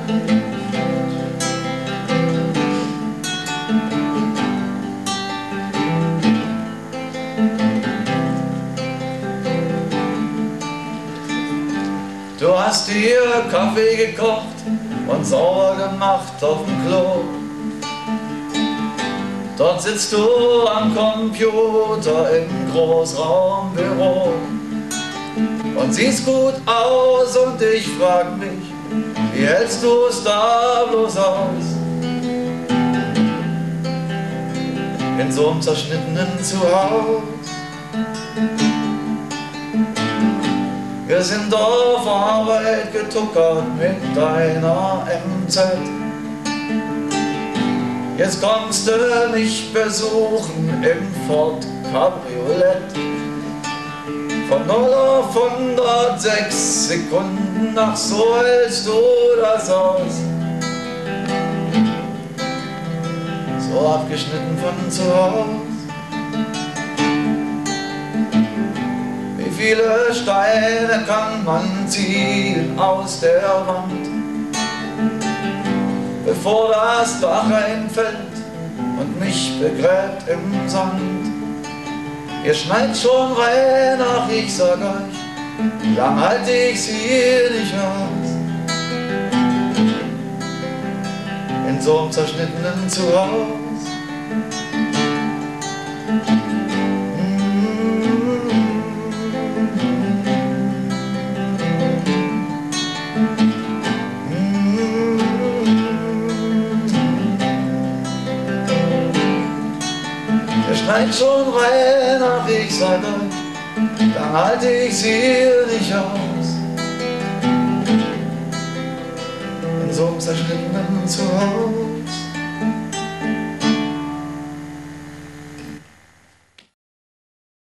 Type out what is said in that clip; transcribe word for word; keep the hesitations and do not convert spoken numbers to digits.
Du hast dir Kaffee gekocht und sauber gemacht auf dem Klo. Dort sitzt du am Computer im Großraumbüro und siehst gut aus und ich frag mich, wie hältst du es da bloß aus? In so einem zerschnittenen Zuhause. Wir sind auf Arbeit getuckert mit deiner M Z. Jetzt kommst du mich besuchen im Ford Cabriolet. Von null auf hundertsechs Sekunden, ach so hältst du das aus. So abgeschnitten von zu Hause. Wie viele Steine kann man ziehen aus der Wand, bevor das Dach einfällt und mich begräbt im Sand? Ihr schneit schon rein, ach ich sag euch, lang halte ich sie nicht aus. In so einem zerschnittenen Zuhause. Ihr schneit schon rein, ach ich sag euch, dann halte ich sie nicht aus. In so einem zerschnittenen Zuhause.